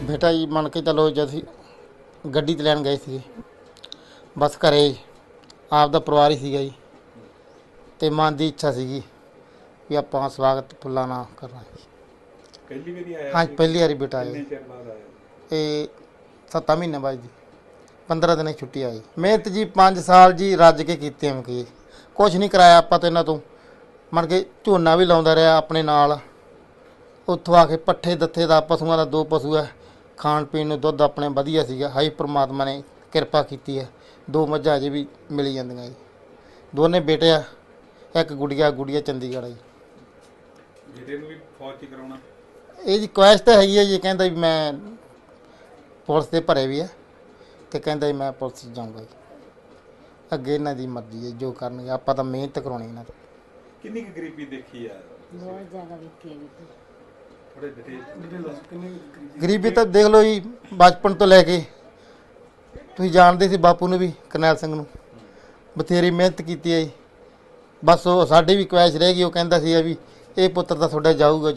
बेटा जी मन के चलो जद गड्डी ते लैन गए थे बस घरे आप दा परिवार ही सीगा जी ते मन की इच्छा सीगी भी आपां स्वागत फुल्लां नाल करना जी। पहली बारी आया? हाँ पहली बारी बेटा आया। कितने चिर बाद आया? ये 7 महीने बाद जी 15 दिन छुट्टी आई। मेहनत जी 5 साल जी रज के कीते मकी कुछ नहीं कराया आपां तो इन्हां तो मन के झोना भी लाउंदा रहा अपने नाल उत्थों आके पट्ठे दत्थे दा पशुआं दा 2 पशु है खाण पीण नूं दुੱਧ अपने वधिया सीगा हाई परमात्मा ने किरपा कीती है 2 मੱਝਾਂ अजे भी मिली जांदियां जी दोने बेटे आ एक गुड़िया चंडीगढ़ है जी। बेटे नूं भी फौज च कराउणा ये जी ख्वाहिश तो हैगी है जी कहता भी मैं पुलिस से भरे भी है तो कहता जी मैं पुलिस जाऊँगा जी अगे इन्हां दी मर्जी है जो करनगे आपां तां मेहनत कराउणी इन्हां तों। किन्नी कुछ गरीबी देखी है? बहुत ज़्यादा देखी है थोड़े डिटेल गरीबी तो देख लो जी बचपन तो लैके तुसीं जानते सी बापू ने भी करनैल सिंह नूं बथेरी मेहनत की है जी बस वो साडी भी ख्वाहिश रह गई वो कहता सी भी ये पुत्र तो तुहाडा जाऊगा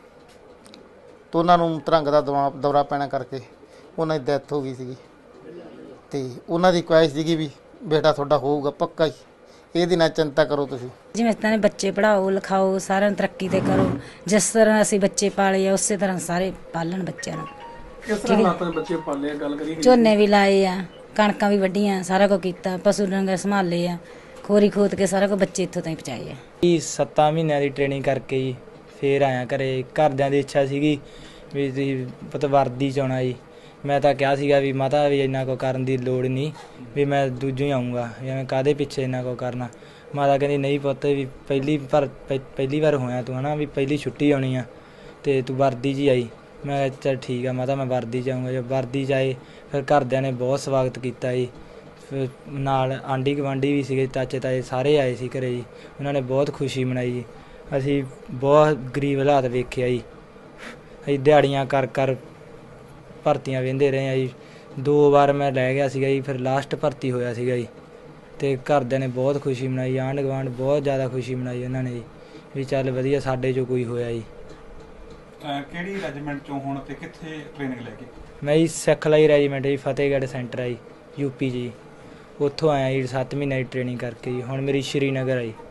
तो उन्होंने तरंग का दौरा पैना करके उन्होंने डैथ हो गई सी तो उन्होंने ख्वाहिश सी भी बेटा तुहाडा होऊगा पक्का ही ਇਹਦੀ ਨਾ ਚਿੰਤਾ ਕਰੋ ਤੁਸੀਂ। जिवें तरह बच्चे पढ़ाओ लिखाओ सारे तरक्की ते करो जिस तरह असीं बच्चे पाले आ उस तरह सारे पालन बच्चों नूं। किस तरह हालात बच्चे पाले गल करिए झोने भी लाए आ कणकां भी वड्डियां सारा कुछ कीता पशु डंगर संभाले आ खोरी खोद के सारा कुछ बच्चे इत्थों ताईं पहुंचाए आ। 7 ਮਹੀਨਿਆਂ ਦੀ ਟ੍ਰੇਨਿੰਗ ਕਰਕੇ ਜੀ ਫੇਰ ਆਇਆ ਘਰੇ ਘਰਦਿਆਂ ਦੀ ਇੱਛਾ ਸੀਗੀ ਵੀ ਤੁਸੀਂ ਪੁੱਤ ਵਰਦੀ 'ਚ ਆਉਣਾ ਜੀ ਮੈਂ ਤਾਂ ਕਿਹਾ ਸੀਗਾ ਵੀ ਮਾਤਾ ਵੀ ਇੰਨਾ ਕੁ ਕਰਨ ਦੀ ਲੋੜ ਨਹੀਂ ਵੀ ਮੈਂ ਦੂਜੋਂ ਹੀ ਆਊਂਗਾ ਐਵੇਂ ਕਾਹਦੇ ਪਿੱਛੇ ਇੰਨਾ ਕੁ ਕਰਨਾ। ਮਾਤਾ ਕਹਿੰਦੀ ਨਹੀਂ ਪੁੱਤ ਵੀ ਪਹਿਲੀ ਵਾਰ ਹੋਇਆ ਤੂੰ ਹੈ ਨਾ ਵੀ ਪਹਿਲੀ ਛੁੱਟੀ ਆਉਣੀ ਆ ਅਤੇ ਤੂੰ ਵਰਦੀ 'ਚ ਹੀ ਆਈ। ਮੈਂ ਕਿਹਾ ਚੱਲ ਠੀਕ ਆ ਮਾਤਾ ਮੈਂ ਵਰਦੀ 'ਚ ਆਊਂਗਾ। ਜਦ ਵਰਦੀ 'ਚ ਆਏ ਫਿਰ ਘਰਦਿਆਂ ਨੇ ਬਹੁਤ ਸਵਾਗਤ ਕੀਤਾ ਜੀ ਫਿਰ ਨਾਲ ਆਂਢੀ ਗੁਆਂਢੀ ਵੀ ਸੀਗੇ ਚਾਚੇ ਤਾਏ ਸਾਰੇ ਆਏ ਸੀ ਘਰੇ ਜੀ ਉਹਨਾਂ ਨੇ ਬਹੁਤ ਖੁਸ਼ੀ ਮਨਾਈ ਜੀ। ਅਸੀਂ ਬਹੁਤ ਗਰੀਬ ਹਾਲਾਤ ਵੇਖਿਆ ਜੀ ਅਸੀਂ ਦਿਹਾੜੀਆਂ ਕਰ ਭਰਤੀਆਂ ਵਹਿੰਦੇ ਰਹੇ ਆ ਜੀ 2 ਵਾਰ ਮੈਂ ਲੈ ਗਿਆ ਸੀਗਾ ਜੀ ਫਿਰ ਲਾਸਟ ਭਰਤੀ ਹੋਇਆ ਸੀਗਾ ਜੀ ਅਤੇ ਘਰਦਿਆਂ ਨੇ ਬਹੁਤ ਖੁਸ਼ੀ ਮਨਾਈ ਆਂਢ ਗੁਆਂਢ ਬਹੁਤ ਜ਼ਿਆਦਾ ਖੁਸ਼ੀ ਮਨਾਈ ਉਹਨਾਂ ਨੇ ਜੀ ਵੀ ਚੱਲ ਵਧੀਆ ਸਾਡੇ 'ਚੋਂ ਕੋਈ ਹੋਇਆ ਜੀ। ਕਿਹੜੀ ਰੈਜੀਮੈਂਟ 'ਚੋਂ ਹੁਣ ਤੇ ਕਿੱਥੇ ਟ੍ਰੇਨਿੰਗ ਲੈ ਕੇ? ਮੈਂ ਜੀ ਸਿਖਲਾਈ ਰੈਜੀਮੈਂਟ ਜੀ ਫਤਿਹਗੜ੍ਹ ਸੈਂਟਰ ਆ ਜੀ ਯੂਪੀ ਜੀ ਉੱਥੋਂ ਆਇਆ ਜੀ 7 ਮਹੀਨੇ ਦੀ ਟ੍ਰੇਨਿੰਗ ਕਰਕੇ ਜੀ ਹੁਣ ਮੇਰੀ ਸ਼੍ਰੀਨਗਰ ਆ ਜੀ।